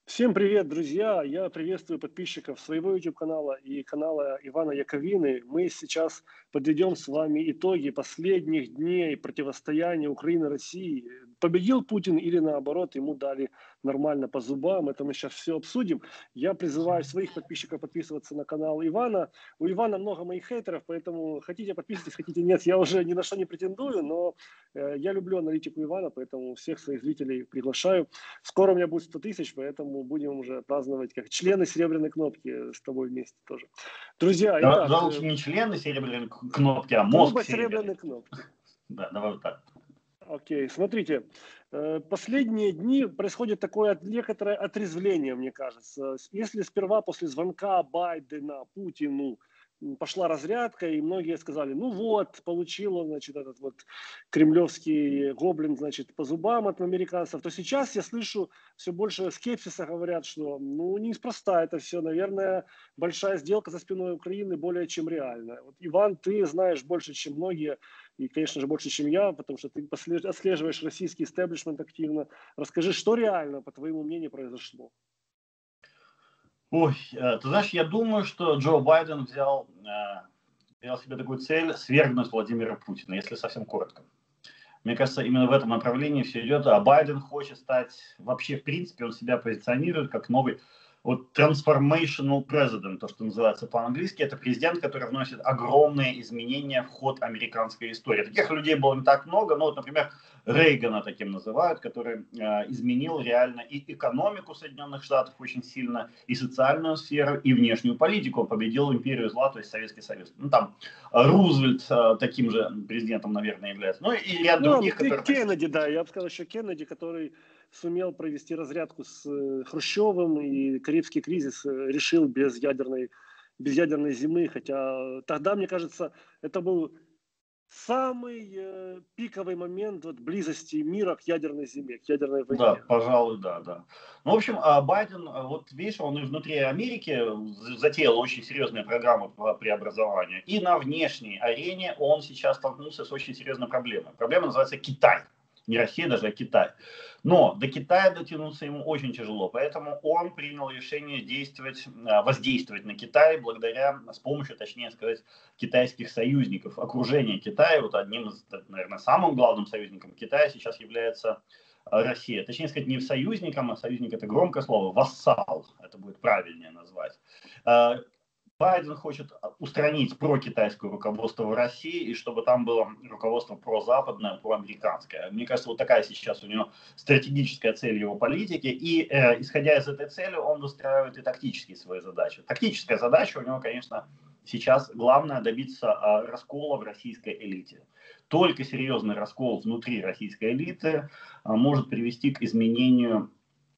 Всем привет, друзья! Я приветствую подписчиков своего YouTube-канала и канала Ивана Яковины. Мы сейчас подведем с вами итоги последних дней противостояния Украины и России. Победил Путин или наоборот, ему дали нормально по зубам. Это мы сейчас все обсудим. Я призываю своих подписчиков подписываться на канал Ивана. У Ивана много моих хейтеров, поэтому хотите подписывайтесь, хотите нет. Я уже ни на что не претендую, но я люблю аналитику Ивана, поэтому всех своих зрителей приглашаю. Скоро у меня будет 100 тысяч, поэтому будем уже праздновать как члены серебряной кнопки с тобой вместе тоже. Друзья, итак, Давай лучше не члены серебряной кнопки, а мозг клуба серебряной кнопки. Да, давай вот так. Окей, смотрите, последние дни происходит такое некоторое отрезвление, мне кажется. Если сперва после звонка Байдена Путину пошла разрядка, и многие сказали, ну вот, получил он, значит, этот вот кремлевский гоблин, значит, по зубам от американцев, то сейчас я слышу все больше скепсиса, говорят, что, ну, неспроста это все, наверное, большая сделка за спиной Украины более чем реальная. Вот, Иван, ты знаешь больше, чем многие, и, конечно же, больше, чем я, потому что ты отслеживаешь российский истеблишмент активно. Расскажи, что реально, по твоему мнению, произошло? Ой, ты знаешь, я думаю, что Джо Байден взял себе такую цель свергнуть Владимира Путина, если совсем коротко. Мне кажется, именно в этом направлении все идет. А Байден хочет стать, вообще, в принципе, он себя позиционирует как новый вот transformational president, то, что называется по-английски. Это президент, который вносит огромные изменения в ход американской истории. Таких людей было не так много, но вот, например, Рейгана таким называют, который изменил реально и экономику Соединенных Штатов очень сильно, и социальную сферу, и внешнюю политику. Он победил империю зла, то есть Советский Союз. Ну, там Рузвельт таким же президентом, наверное, является. Ну, и ряд других, которые... Кеннеди, да, я бы сказал еще Кеннеди, который сумел провести разрядку с Хрущевым, и Карибский кризис решил без ядерной зимы, хотя тогда, мне кажется, это был самый пиковый момент вот, близости мира к ядерной зиме, к ядерной войне. Да, пожалуй, да, да. Ну, в общем, Байден, вот видишь, он и внутри Америки затеял очень серьезные программы по преобразованию. И на внешней арене он сейчас столкнулся с очень серьезной проблемой. Проблема называется Китай. Не Россия даже, а Китай. Но до Китая дотянуться ему очень тяжело. Поэтому он принял решение воздействовать на Китай с помощью, точнее сказать, китайских союзников. Окружение Китая, вот одним из, наверное, самым главным союзником Китая сейчас является Россия. Точнее сказать, не союзником, а союзник это громкое слово, вассал, это будет правильнее назвать. Байден хочет устранить прокитайское руководство в России, и чтобы там было руководство прозападное, проамериканское. Мне кажется, вот такая сейчас у него стратегическая цель его политики, и исходя из этой цели он выстраивает и тактические свои задачи. Тактическая задача у него, конечно, сейчас главное добиться раскола в российской элите. Только серьезный раскол внутри российской элиты может привести к изменению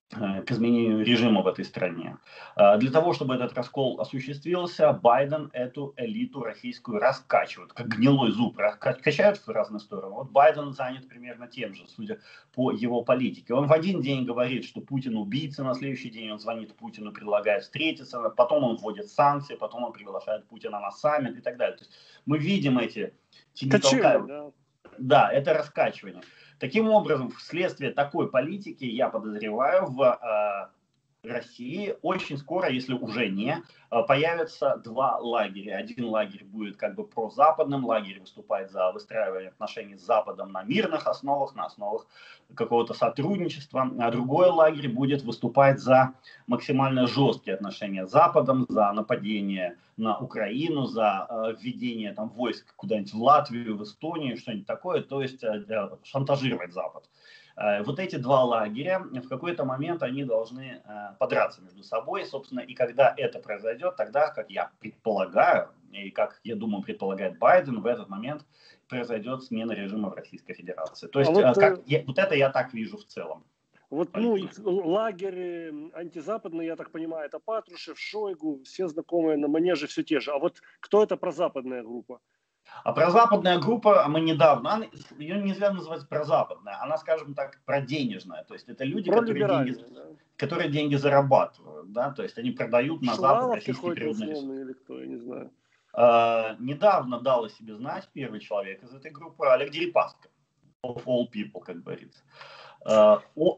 режима в этой стране. Для того, чтобы этот раскол осуществился, Байден эту элиту российскую раскачивает, как гнилой зуб, качают в разные стороны. Вот Байден занят примерно тем же, судя по его политике. Он в один день говорит, что Путин убийца, на следующий день он звонит Путину, предлагает встретиться, потом он вводит санкции, потом он приглашает Путина на саммит и так далее. То есть мы видим эти качели, да. Да, это раскачивание. Таким образом, вследствие такой политики, я подозреваю, в России очень скоро, если уже не, появятся два лагеря. Один лагерь будет как бы прозападным, лагерь выступает за выстраивание отношений с Западом на мирных основах, на основах какого-то сотрудничества, а другой лагерь будет выступать за максимально жесткие отношения с Западом, за нападение на Украину, за введение там войск куда-нибудь в Латвию, в Эстонию, что-нибудь такое, то есть шантажировать Запад. Вот эти два лагеря, в какой-то момент они должны подраться между собой, собственно, и когда это произойдет, тогда, как я предполагаю, и как, я думаю, предполагает Байден, в этот момент произойдет смена режима в Российской Федерации. То есть, вот это я так вижу в целом. Вот, ну, лагерь антизападный, я так понимаю, это Патрушев, Шойгу, все знакомые на манеже, все те же. А вот кто это прозападная группа? А прозападная группа, мы недавно, ее нельзя называть прозападная, она, скажем так, проденежная. То есть это люди, которые деньги зарабатывают, да, то есть они продают на Запад российские природные ресурсы. Или кто, я не знаю. Недавно дал о себе знать первый человек из этой группы, Олег Дерипаска, of all people, как говорится.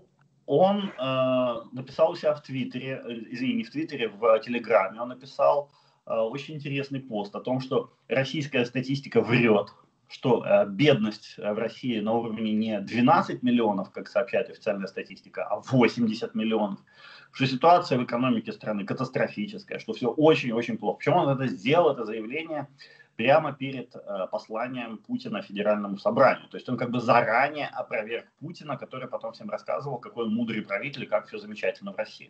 Он написал у себя в Твиттере, извини, не в Твиттере, в Телеграме, он написал очень интересный пост о том, что российская статистика врет, что бедность в России на уровне не 12 миллионов, как сообщает официальная статистика, а 80 миллионов. Что ситуация в экономике страны катастрофическая, что все очень-очень плохо. Причем он это сделал, это заявление, прямо перед посланием Путина Федеральному собранию. То есть он как бы заранее опроверг Путина, который потом всем рассказывал, какой он мудрый правитель и как все замечательно в России.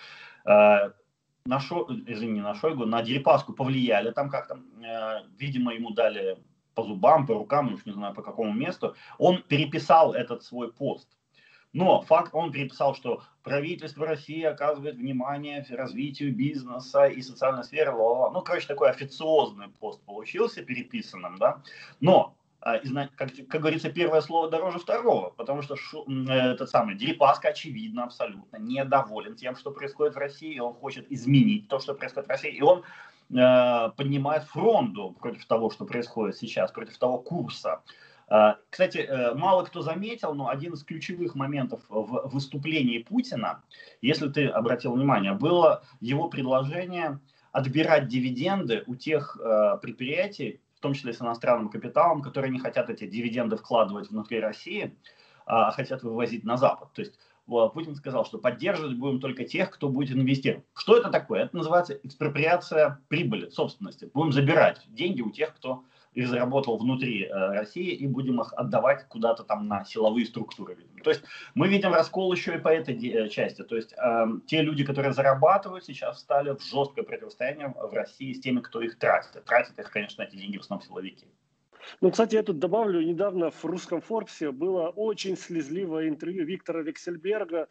На Шойгу, на Дерипаску повлияли там как-то, видимо, ему дали по зубам, по рукам, уж не знаю по какому месту. Он переписал этот свой пост. Но факт, он переписал, что правительство России оказывает внимание развитию бизнеса и социальной сферы. Ну, короче, такой официозный пост получился переписанным, да. Но, как говорится, первое слово дороже второго, потому что этот самый Дерипаска, очевидно, абсолютно недоволен тем, что происходит в России, и он хочет изменить то, что происходит в России, и он поднимает фронту против того, что происходит сейчас, против того курса. Кстати, мало кто заметил, но один из ключевых моментов в выступлении Путина, если ты обратил внимание, было его предложение отбирать дивиденды у тех предприятий, в том числе с иностранным капиталом, которые не хотят эти дивиденды вкладывать внутри России, а хотят вывозить на Запад. То есть Путин сказал, что поддерживать будем только тех, кто будет инвестировать. Что это такое? Это называется экспроприация прибыли, собственности. Будем забирать деньги у тех, кто их заработал внутри России, и будем их отдавать куда-то там на силовые структуры. То есть мы видим раскол еще и по этой части. То есть те люди, которые зарабатывают, сейчас встали в жесткое противостояние в России с теми, кто их тратит. Тратят их, конечно, эти деньги в основном силовики. Ну, кстати, я тут добавлю, недавно в русском Форбсе было очень слезливое интервью Виктора Вексельберга,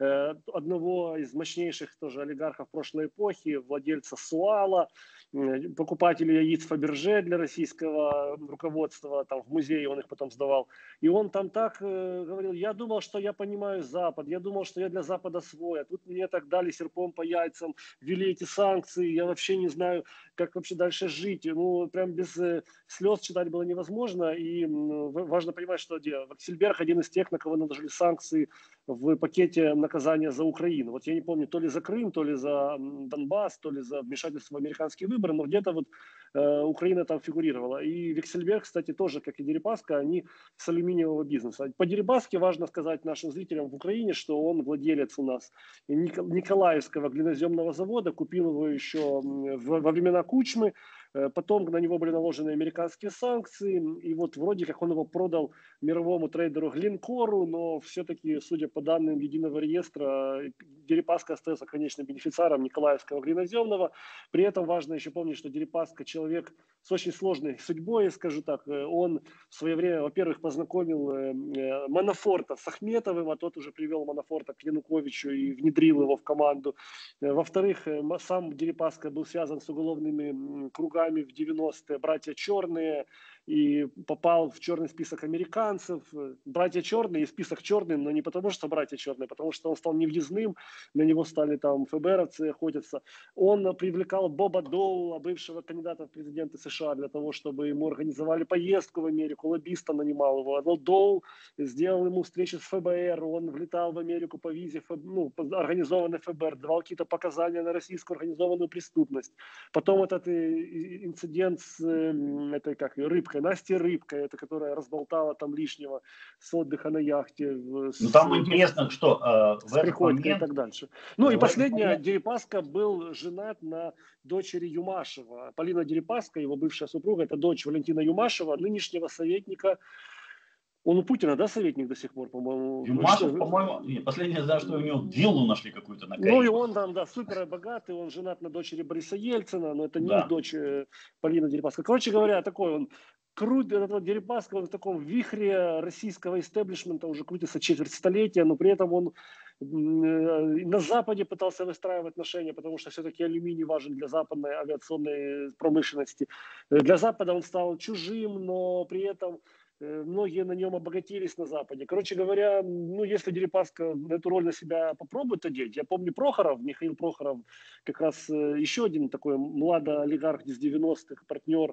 одного из мощнейших тоже олигархов прошлой эпохи, владельца Суала, покупателя яиц Фаберже для российского руководства, там в музее он их потом сдавал. И он там так говорил: я думал, что я понимаю Запад, я думал, что я для Запада свой, а тут мне так дали серпом по яйцам, ввели эти санкции, я вообще не знаю, как вообще дальше жить. Ну, прям без слез читать было невозможно, и важно понимать, что Вексельберг один из тех, на кого наложили санкции в пакете наказания за Украину. Вот я не помню, то ли за Крым, то ли за Донбасс, то ли за вмешательство в американские выборы, но где-то вот Украина там фигурировала. И Вексельберг, кстати, тоже, как и Дерипаска, они с алюминиевого бизнеса. По Дерипаске важно сказать нашим зрителям в Украине, что он владелец у нас Николаевского глиноземного завода, купил его еще во времена Кучмы. Потом на него были наложены американские санкции, и вот вроде как он его продал мировому трейдеру Глинкору, но все-таки, судя по данным единого реестра, Дерипаска остается конечным бенефициаром Николаевского глиноземного. При этом важно еще помнить, что Дерипаска человек с очень сложной судьбой, скажу так. Он в свое время, во-первых, познакомил Манафорта с Ахметовым, а тот уже привел Манафорта к Януковичу и внедрил его в команду. Во-вторых, сам Дерипаска был связан с уголовными кругами в 90-е, братья Черные, и попал в черный список американцев. Братья Черные, и список черный, но не потому, что братья Черные, потому что он стал невъездным, на него стали там ФБРовцы охотиться. Он привлекал Боба Доула, бывшего кандидата в президенты США, для того, чтобы ему организовали поездку в Америку, лоббиста нанимал его. Но Доул сделал ему встречу с ФБР, он влетал в Америку по визе, организованной ФБР, давал какие-то показания на российскую организованную преступность. Потом этот инцидент с этой, как ее, Рыбкой, Настей Рыбкой, это которая разболтала там лишнего с отдыха на яхте. Ну там интересно, что в этот момент... и так дальше. Ну и последняя, Дерипаска был женат на дочери Юмашева. Полина Дерипаска, его бывшая супруга, это дочь Валентина Юмашева, нынешнего советника. Он у Путина, да, советник до сих пор, по-моему? Юмашев, по-моему, последнее знаю, что у него виллу нашли какую-то на Карибах. Ну и он там, да, супер богатый, он женат на дочери Бориса Ельцина, но это не дочь Полины Дерипаска. Короче говоря, такой он крут, этот Дерипаска, он в таком вихре российского истеблишмента уже крутится четверть столетия, но при этом он на Западе пытался выстраивать отношения, потому что все-таки алюминий важен для западной авиационной промышленности. Для Запада он стал чужим, но при этом многие на нем обогатились на Западе. Короче говоря, ну, если Дерипаска эту роль на себя попробует одеть, я помню Прохоров, Михаил Прохоров, как раз еще один такой младый олигарх из 90-х, партнер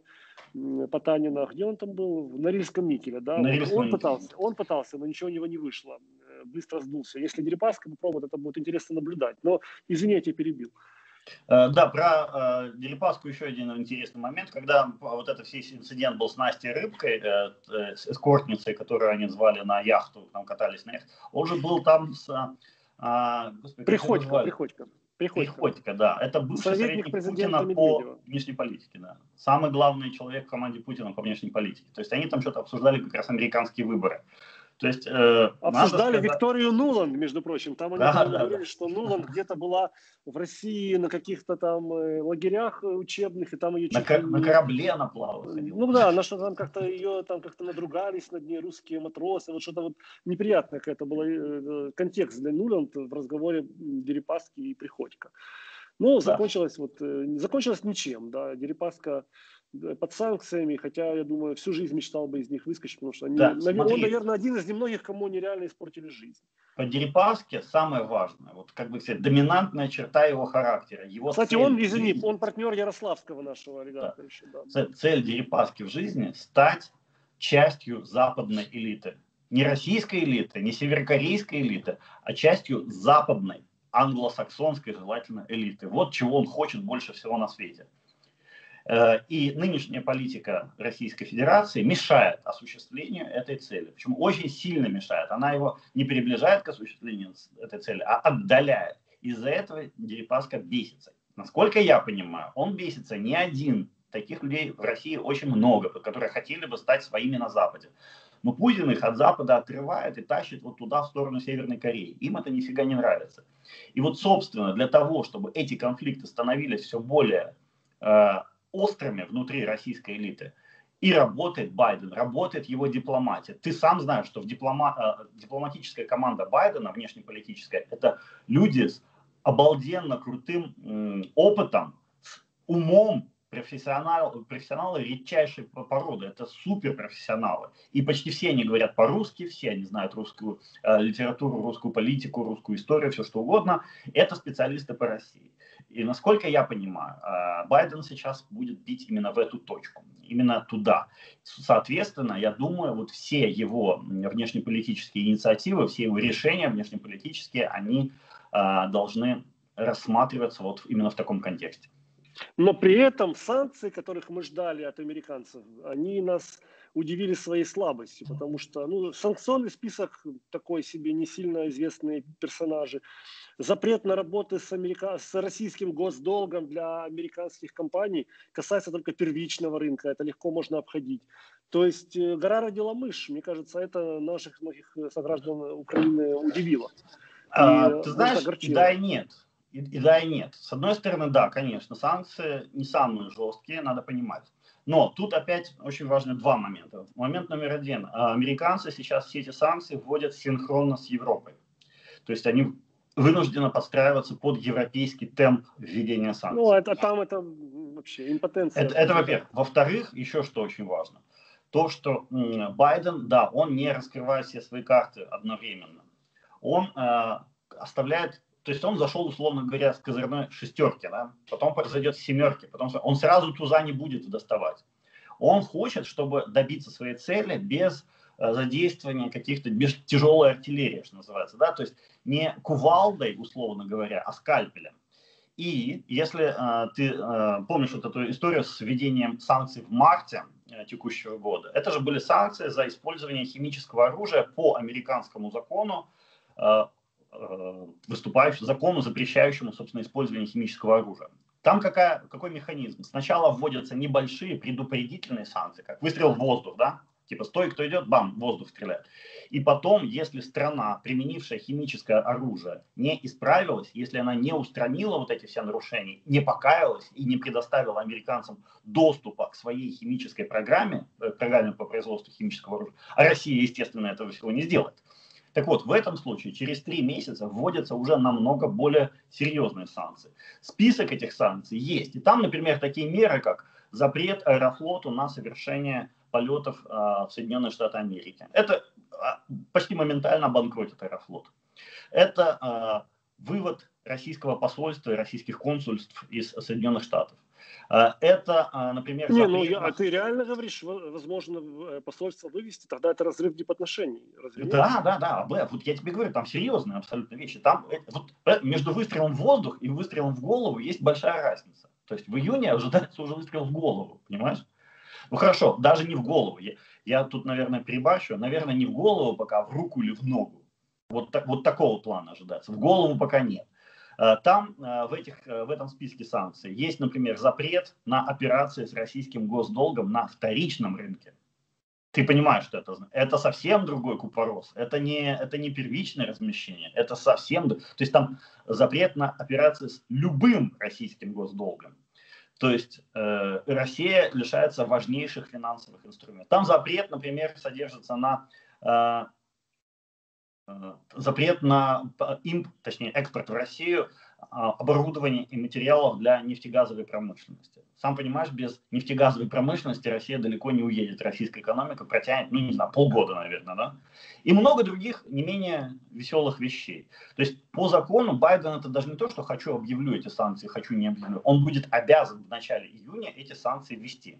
Потанина, где он там был? В Норильском никеле, да? Он пытался, но ничего у него не вышло. быстро сдулся. Если Дерипаска попробует, это будет интересно наблюдать. Но, извини, я тебя перебил. Да, про Дерипаску еще один интересный момент, когда вот этот весь инцидент был с Настей Рыбкой, с эскортницей, которую они звали на яхту, там катались на яхте, он же был там с... Господи, Приходько. Да. Это бывший Советник советник Путина Медведева. по внешней политике, да. Самый главный человек в команде Путина по внешней политике. То есть они там что-то обсуждали как раз американские выборы. То есть, обсуждали Викторию Нуланд, между прочим. Там они говорили, что Нуланд где-то была в России на каких-то там лагерях учебных, и там ее на корабле она плавала. Ну да, на что там как-то ее там как-то надругались над ней русские матросы. Вот что-то вот неприятное какая-то была контекст для Нуланд в разговоре Дерипаски и Приходько. Ну, закончилось ничем, да. Дерипаска под санкциями, хотя, я думаю, всю жизнь мечтал бы из них выскочить, потому что он, наверное, один из немногих, кому они реально испортили жизнь. По Дерипаске самое важное, вот как бы сказать, доминантная черта его характера. Его Кстати, он партнер Ярославского нашего олигарха еще. Да. Цель Дерипаски в жизни – стать частью западной элиты. Не российской элиты, не северокорейской элиты, а частью западной, англосаксонской желательно элиты. Вот чего он хочет больше всего на свете. И нынешняя политика Российской Федерации мешает осуществлению этой цели. Почему? Очень сильно мешает. Она его не приближает к осуществлению этой цели, а отдаляет. Из-за этого Дерипаска бесится. Насколько я понимаю, он бесится не один. Таких людей в России очень много, которые хотели бы стать своими на Западе. Но Путин их от Запада отрывает и тащит вот туда, в сторону Северной Кореи. Им это нифига не нравится. И вот, собственно, для того, чтобы эти конфликты становились все более острыми внутри российской элиты, и работает Байден, работает его дипломатия. Ты сам знаешь, что дипломатическая команда Байдена, внешнеполитическая, это люди с обалденно крутым опытом, с умом, профессионалы редчайшей породы, это суперпрофессионалы. И почти все они говорят по-русски, все они знают русскую литературу, русскую политику, русскую историю, все что угодно. Это специалисты по России. И насколько я понимаю, Байден сейчас будет бить именно в эту точку, именно туда. Соответственно, я думаю, вот все его внешнеполитические инициативы, все его решения внешнеполитические, они должны рассматриваться вот именно в таком контексте. Но при этом санкции, которых мы ждали от американцев, они нас удивили своей слабостью, потому что санкционный список такой себе, не сильно известные персонажи. Запрет на работу с российским госдолгом для американских компаний касается только первичного рынка, это легко можно обходить. То есть гора родила мышь, мне кажется, это наших многих сограждан Украины удивило. Ты знаешь, и да, и нет. И да, и нет. С одной стороны, да, конечно, санкции не самые жесткие, надо понимать. Но тут опять очень важны два момента. Момент номер один. Американцы сейчас все эти санкции вводят синхронно с Европой. То есть они вынуждены подстраиваться под европейский темп введения санкций. Ну, это вообще импотенция. Это во-первых. Во-вторых, еще что очень важно. То, что Байден, да, он не раскрывает все свои карты одновременно. Он оставляет... То есть он зашел, условно говоря, с козырной шестерки, да? Потом произойдет семерки, потом он сразу туза не будет доставать. Он хочет, чтобы добиться своей цели без задействования каких-то, без тяжелой артиллерии, что называется, да? То есть не кувалдой, условно говоря, а скальпелем. И если ты помнишь вот эту историю с введением санкций в марте текущего года, это же были санкции за использование химического оружия по американскому закону, закону, запрещающему, собственно, использование химического оружия. Там какой механизм? Сначала вводятся небольшие предупредительные санкции, как выстрел в воздух, да? Типа стой, кто идет, бам, воздух стреляет. И потом, если страна, применившая химическое оружие, не исправилась, если она не устранила вот эти все нарушения, не покаялась и не предоставила американцам доступа к своей химической программе по производству химического оружия, а Россия, естественно, этого всего не сделает. Так вот, в этом случае через 3 месяца вводятся уже намного более серьезные санкции. Список этих санкций есть. И там, например, такие меры, как запрет Аэрофлоту на совершение полетов в Соединенные Штаты Америки. Это почти моментально обанкротит Аэрофлот. Это вывод российского посольства и российских консульств из Соединенных Штатов. Это, например, Не, ты реально говоришь, возможно, посольство вывести, тогда это разрыв дипотношений, разве нет? Да. Вот я тебе говорю, там серьезные абсолютно вещи. Там между выстрелом в воздух и выстрелом в голову есть большая разница. То есть в июне ожидается уже выстрел в голову, понимаешь? Ну хорошо, даже не в голову. Я тут, наверное, перебарщу. Наверное, не в голову пока, а в руку или в ногу. Вот такого плана ожидается. В голову пока нет. Там в этом списке санкций есть, например, запрет на операции с российским госдолгом на вторичном рынке. Ты понимаешь, что это совсем другой купорос. Это не первичное размещение. Это совсем... То есть там запрет на операции с любым российским госдолгом. То есть Россия лишается важнейших финансовых инструментов. Там запрет, например, содержится на запрет на экспорт в Россию оборудования и материалов для нефтегазовой промышленности. Сам понимаешь, без нефтегазовой промышленности Россия далеко не уедет. Российская экономика протянет, не знаю, полгода, наверное, да? И много других не менее веселых вещей. То есть по закону Байден это даже не то, что хочу объявлю эти санкции, хочу не объявлю. Он будет обязан в начале июня эти санкции ввести.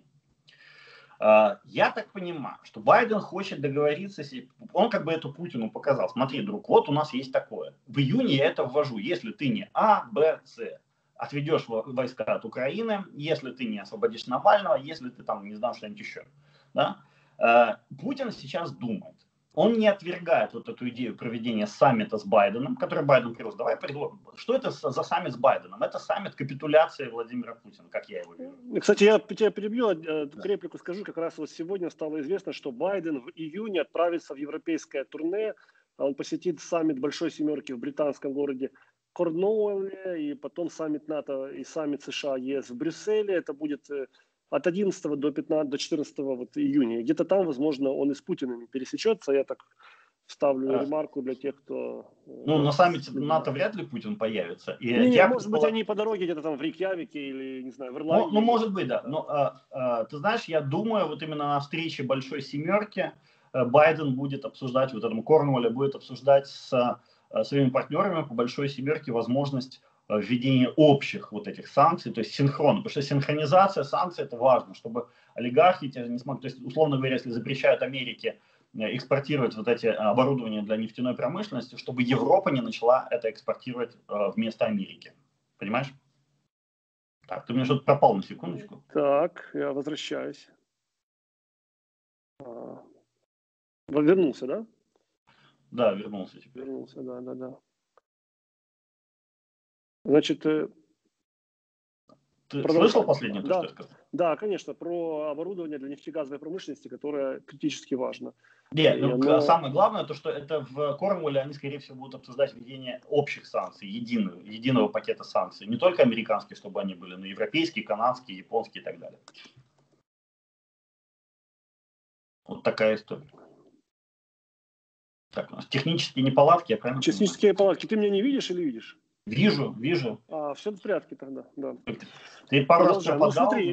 Я так понимаю, что Байден хочет договориться, он как бы это Путину показал. Смотри, друг, вот у нас есть такое. В июне я это ввожу, если ты не А, Б, С. Отведешь войска от Украины, если ты не освободишь Навального, если ты там не знал что-нибудь еще. Да? Путин сейчас думает. Он не отвергает вот эту идею проведения саммита с Байденом, который Байден привез. Давай предложим. Что это за саммит с Байденом? Это саммит капитуляции Владимира Путина, как я его вижу. Кстати, я тебя перебью, реплику скажу. Как раз вот сегодня стало известно, что Байден в июне отправится в европейское турне. Он посетит саммит Большой Семерки в британском городе Корнуолле, и потом саммит НАТО и саммит США-ЕС в Брюсселе. Это будет от 11 до 14 июня. Где-то там, возможно, он и с Путиным пересечется. Я так вставлю ремарку для тех, кто... на саммите НАТО вряд ли Путин появится. Может быть, они по дороге где-то там в Рейкьявике или, не знаю, в Ирландии. Ну, может быть, да. Но ты знаешь, я думаю, вот именно на встрече Большой Семерки Байден будет обсуждать, вот этому Корнуолле будет обсуждать с своими партнерами по Большой Семерке возможность введения общих вот этих санкций, то есть синхрона, потому что синхронизация санкций это важно, чтобы олигархи не смогли, то есть, условно говоря, если запрещают Америке экспортировать вот эти оборудования для нефтяной промышленности, чтобы Европа не начала это экспортировать вместо Америки. Понимаешь? Так, ты у меня что-то пропал на секундочку. Так, я возвращаюсь. Вернулся, да? Да, вернулся теперь. Вернулся, да. Значит, ты слышал последнее, что я сказал? Да, конечно, про оборудование для нефтегазовой промышленности, которое критически важно. Нет, самое главное, то, что это в Корнуолле они, скорее всего, будут обсуждать введение общих санкций, единого пакета санкций. Не только американские, чтобы они были, но европейские, канадские, японские и так далее. Вот такая история. Так, у нас технические неполадки, я правильно понимаю? Технические неполадки. Ты меня не видишь или видишь? Вижу. Все в порядке тогда, да. Ты пару раз пропадал, смотри,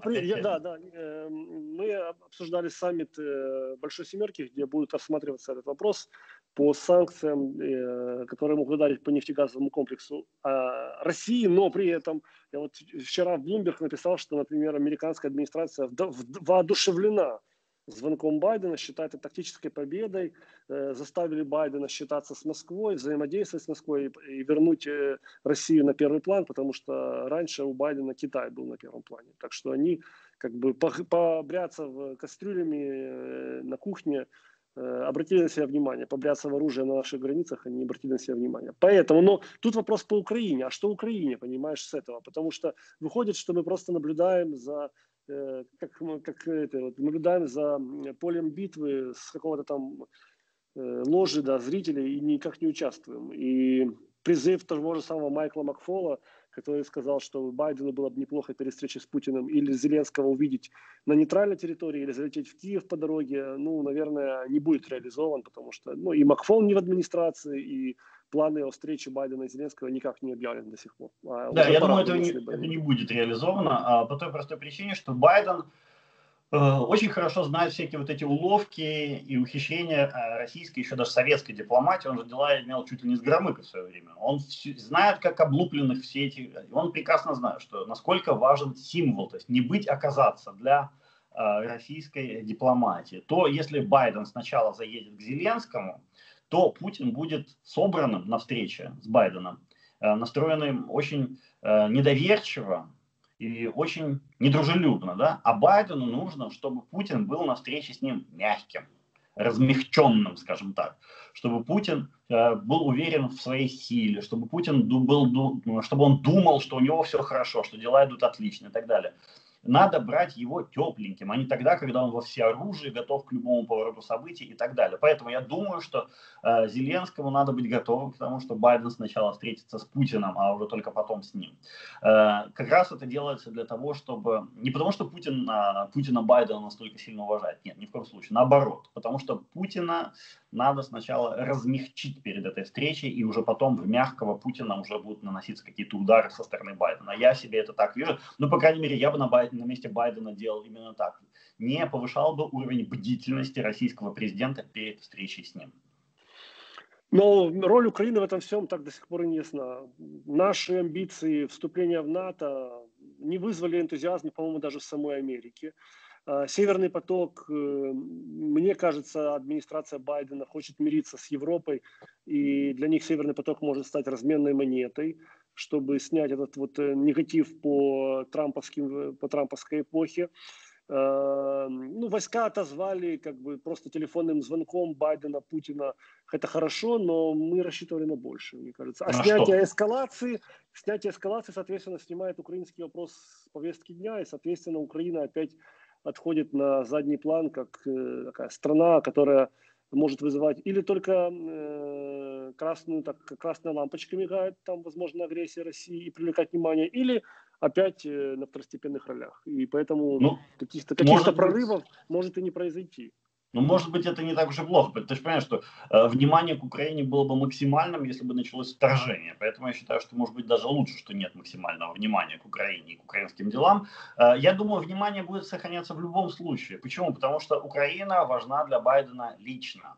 мы обсуждали саммит Большой Семерки, где будет рассматриваться этот вопрос по санкциям, которые могут ударить по нефтегазовому комплексу России, но при этом я вот вчера в Bloomberg написал, что, например, американская администрация воодушевлена звонком Байдена, считает это тактической победой, заставили Байдена считаться с Москвой, взаимодействовать с Москвой и вернуть Россию на первый план, потому что раньше у Байдена Китай был на первом плане. Так что они как бы побряться кастрюлями на кухне, обратили на себя внимание, побряться в оружие на наших границах, они не обратили на себя внимание. Поэтому, но тут вопрос по Украине. А что Украине, понимаешь, с этого? Потому что выходит, что мы просто наблюдаем за наблюдаем за полем битвы с какого-то там ложи, зрителей и никак не участвуем. И призыв того же самого Майкла Макфола, который сказал, что Байдену было бы неплохо перед встречей с Путиным или Зеленского увидеть на нейтральной территории или залететь в Киев по дороге, наверное, не будет реализован, потому что и Макфол не в администрации, и планы о встрече Байдена и Зеленского никак не объявлены до сих пор. Я думаю, это не будет реализовано по той простой причине, что Байден очень хорошо знает всякие вот эти уловки и ухищрения российской, еще даже советской дипломатии. Он же дела имел чуть ли не с Громыко в свое время. Он знает, как облупленных все эти... Он прекрасно знает, что насколько важен символ, то есть не быть, оказаться для российской дипломатии. То если Байден сначала заедет к Зеленскому, то Путин будет собранным на встрече с Байденом, настроенным очень недоверчиво и очень недружелюбно, да? А Байдену нужно, чтобы Путин был на встрече с ним мягким, размягченным, скажем так, чтобы Путин был уверен в своей силе, чтобы Путин чтобы он думал, что у него все хорошо, что дела идут отлично и так далее. Надо брать его тепленьким, а не тогда, когда он во всеоружии, готов к любому повороту событий и так далее. Поэтому я думаю, что Зеленскому надо быть готовым к тому, что Байден сначала встретится с Путиным, а уже только потом с ним. Как раз это делается для того, чтобы... Не потому, что Путина Байдена настолько сильно уважает. Нет, ни в коем случае. Наоборот. Потому что Путина надо сначала размягчить перед этой встречей, и уже потом в мягкого Путина уже будут наноситься какие-то удары со стороны Байдена. Я себе это так вижу. Ну, по крайней мере, я бы на месте Байдена делал именно так. Не повышал бы уровень бдительности российского президента перед встречей с ним. Но роль Украины в этом всем так до сих пор и не ясна. Наши амбиции вступления в НАТО не вызвали энтузиазм, по-моему, даже в самой Америке. Северный поток, мне кажется, администрация Байдена хочет мириться с Европой, и для них Северный поток может стать разменной монетой, чтобы снять этот вот негатив по трамповской эпохе. Ну, войска отозвали как бы просто телефонным звонком Байдена, Путина. Это хорошо, но мы рассчитывали на больше, мне кажется. А снятие эскалации, соответственно, снимает украинский вопрос с повестки дня, и, соответственно, Украина опять отходит на задний план, как такая страна, которая может вызывать или только красная лампочка мигает, там, возможно, агрессия России и привлекать внимание, или опять на второстепенных ролях. И поэтому каких-то прорывов может и не произойти. Ну, может быть, это не так уж и плохо. Ты же понимаешь, что внимание к Украине было бы максимальным, если бы началось вторжение. Поэтому я считаю, что, может быть, даже лучше, что нет максимального внимания к Украине и к украинским делам. Я думаю, внимание будет сохраняться в любом случае. Почему? Потому что Украина важна для Байдена лично.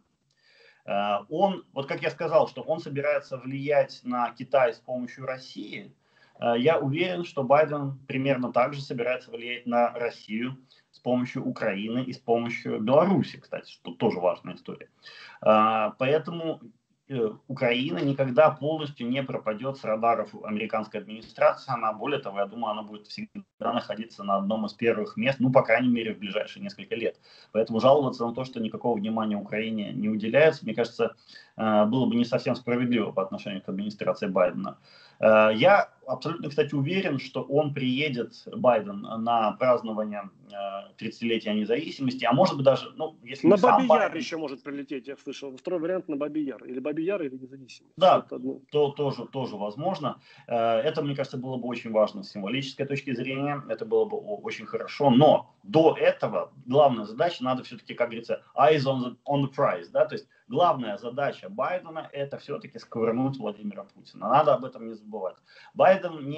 Он, вот как я сказал, что он собирается влиять на Китай с помощью России. Я уверен, что Байден примерно так же собирается влиять на Россию с помощью Украины и с помощью Беларуси, кстати, что тоже важная история. Поэтому Украина никогда полностью не пропадет с радаров американской администрации. Она, более того, я думаю, она будет всегда находиться на одном из первых мест, ну, по крайней мере, в ближайшие несколько лет. Поэтому жаловаться на то, что никакого внимания Украине не уделяется, мне кажется, было бы не совсем справедливо по отношению к администрации Байдена. Я абсолютно, кстати, уверен, что он приедет, Байден, на празднование 30-летия независимости, а может быть даже, ну, если на не сам Бабий Яр Байден, еще может прилететь, я слышал. Второй вариант на Бабий Яр. Или Бабий Яр, или независимость. да, то тоже возможно. Это, мне кажется, было бы очень важно с символической точки зрения. Это было бы очень хорошо. Но до этого главная задача, надо все-таки, как говорится, eyes on the prize. Да? То есть главная задача Байдена – это все-таки сковырнуть Владимира Путина. Надо об этом не забывать. Байден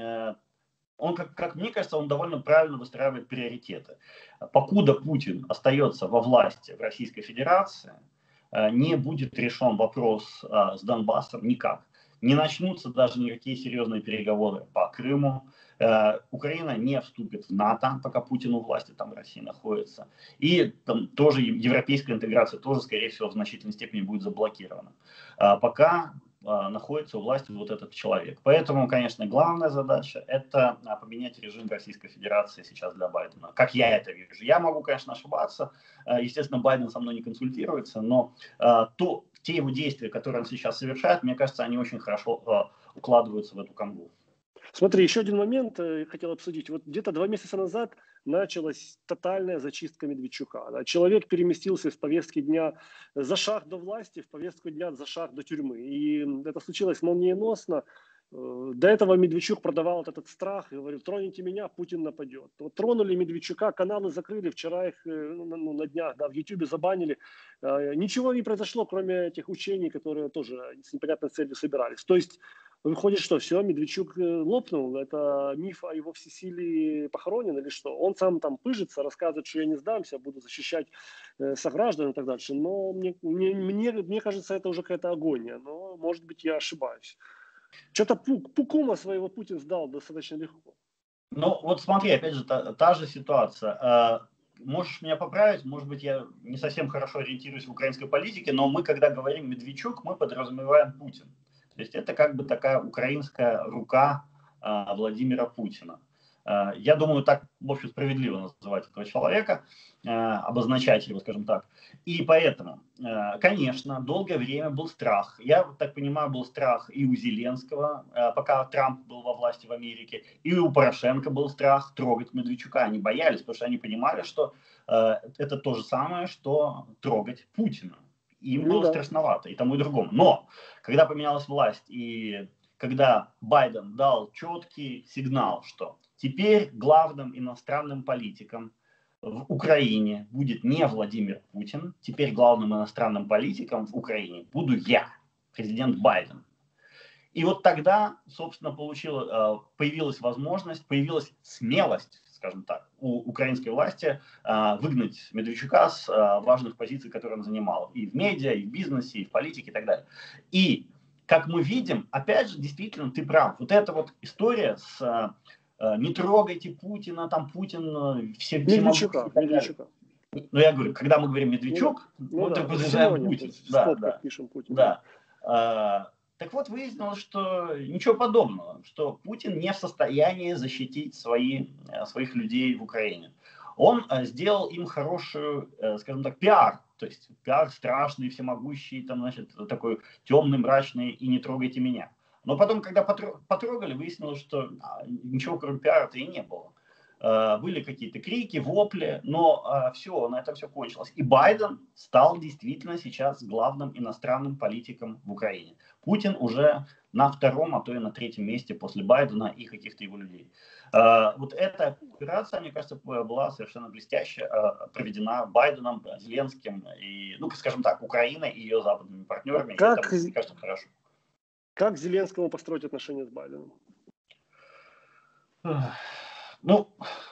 он, как мне кажется, он довольно правильно выстраивает приоритеты. Покуда Путин остается во власти в Российской Федерации, не будет решен вопрос с Донбассом никак. Не начнутся даже никакие серьезные переговоры по Крыму. Украина не вступит в НАТО, пока Путин у власти там в России находится. И там тоже европейская интеграция тоже, скорее всего, в значительной степени будет заблокирована. Пока находится у власти вот этот человек. Поэтому, конечно, главная задача – это поменять режим Российской Федерации сейчас для Байдена. Как я это вижу. Я могу, конечно, ошибаться. Естественно, Байден со мной не консультируется, но те его действия, которые он сейчас совершает, мне кажется, они очень хорошо укладываются в эту канву. Смотри, еще один момент хотел обсудить. Вот где-то 2 месяца назад началась тотальная зачистка Медведчука. Да? Человек переместился из повестки дня за шаг до власти в повестку дня за шаг до тюрьмы. И это случилось молниеносно. До этого Медведчук продавал этот страх и говорил: троните меня, Путин нападет. Вот тронули Медведчука, каналы закрыли, вчера их на днях в Ютубе забанили. Ничего не произошло, кроме этих учений, которые тоже с непонятной целью собирались. То есть Выходит, что все, Медведчук лопнул, это миф о его всесилии похоронен или что? Он сам там пыжится, рассказывает, что я не сдамся, буду защищать сограждан и так дальше. Но мне кажется, это уже какая-то агония. Но, может быть, я ошибаюсь. Что-то Пукума своего Путин сдал достаточно легко. Ну, вот смотри, опять же, та же ситуация. Можешь меня поправить, может быть, я не совсем хорошо ориентируюсь в украинской политике, но мы, когда говорим Медведчук, мы подразумеваем Путин. То есть это как бы такая украинская рука Владимира Путина. Я думаю, так, в общем, справедливо называть этого человека, обозначать его, скажем так. И поэтому, конечно, долгое время был страх. Я так понимаю, был страх и у Зеленского, пока Трамп был во власти в Америке, и у Порошенко был страх трогать Медведчука. Они боялись, потому что они понимали, что это то же самое, что трогать Путина. Им было страшновато, и тому, и другому. Но, когда поменялась власть, и когда Байден дал четкий сигнал, что теперь главным иностранным политиком в Украине будет не Владимир Путин, теперь главным иностранным политиком в Украине буду я, президент Байден. И вот тогда, собственно, появилась возможность, появилась смелость, скажем так, у украинской власти выгнать Медведчука с важных позиций, которые он занимал и в медиа, и в бизнесе, и в политике, и так далее. И, как мы видим, опять же, действительно, ты прав, вот эта вот история с не трогайте Путина, там Путин Медведчука. Ну, я говорю, когда мы говорим Медведчук, мы подразумеваем Путин. Да. Пишем Путин. Да. Так вот, выяснилось, что ничего подобного, что Путин не в состоянии защитить своих людей в Украине. Он сделал им хорошую, скажем так, пиар. То есть пиар страшный, всемогущий, там, значит, такой темный, мрачный, и не трогайте меня. Но потом, когда потрогали, выяснилось, что ничего кроме пиара-то и не было. Были какие-то крики, вопли, но все, на этом все кончилось. И Байден стал действительно сейчас главным иностранным политиком в Украине. Путин уже на втором, а то и на третьем месте после Байдена и каких-то его людей. Вот эта операция, мне кажется, была совершенно блестяще проведена Байденом, Зеленским и, ну, скажем так, Украиной и ее западными партнерами. Это, мне кажется, хорошо. Как Зеленскому построить отношения с Байденом? Ну,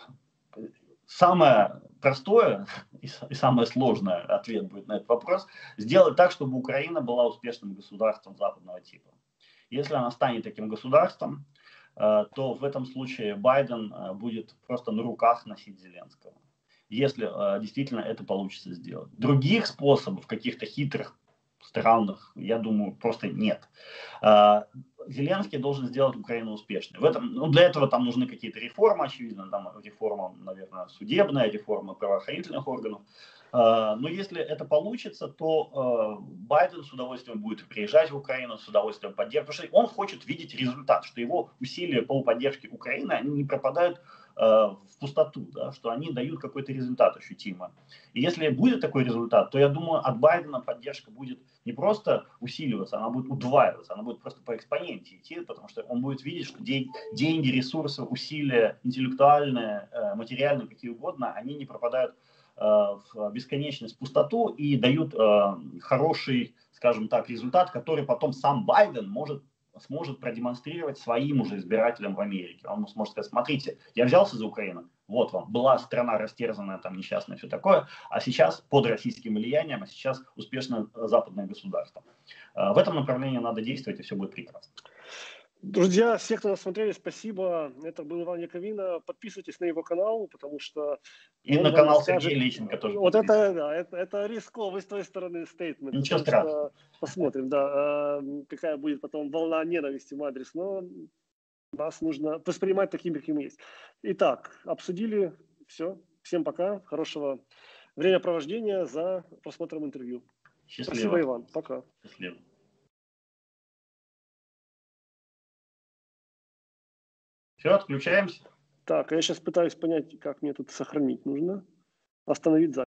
самое простое и самое сложное ответ будет на этот вопрос – сделать так, чтобы Украина была успешным государством западного типа. Если она станет таким государством, то в этом случае Байден будет просто на руках носить Зеленского. Если действительно это получится сделать. Других способов, каких-то хитрых, странных, я думаю, просто нет. Зеленский должен сделать Украину успешной. Для этого там нужны какие-то реформы, очевидно, там реформа, наверное, судебная, реформа правоохранительных органов. Но если это получится, то Байден с удовольствием будет приезжать в Украину, с удовольствием поддерживать, потому что он хочет видеть результат, что его усилия по поддержке Украины, они не пропадают в пустоту, да, что они дают какой-то результат ощутимо. И если будет такой результат, то я думаю, от Байдена поддержка будет не просто усиливаться, она будет удваиваться, она будет просто по экспоненте идти, потому что он будет видеть, что деньги, ресурсы, усилия интеллектуальные, материальные, какие угодно, они не пропадают в бесконечность, в пустоту и дают хороший, скажем так, результат, который потом сам Байден сможет продемонстрировать своим уже избирателям в Америке. Он сможет сказать: смотрите, я взялся за Украину, вот вам, была страна растерзанная, там несчастная, все такое, а сейчас под российским влиянием, а сейчас успешное западное государство. В этом направлении надо действовать, и все будет прекрасно. Друзья, все, кто нас смотрели, спасибо. Это был Иван Яковина. Подписывайтесь на его канал, потому что и на канал Сергея Лещенко тоже. Вот это рисковый с твоей стороны стейтмент. Ничего страшного. Посмотрим, да, какая будет потом волна ненависти в адрес. Но нас нужно воспринимать такими, какими есть. Итак, обсудили все. Всем пока. Хорошего времяпровождения за просмотром интервью. Счастливо. Спасибо, Иван. Пока. Счастливо. Все, отключаемся. Так, я сейчас пытаюсь понять, как мне тут сохранить нужно. Остановить запись.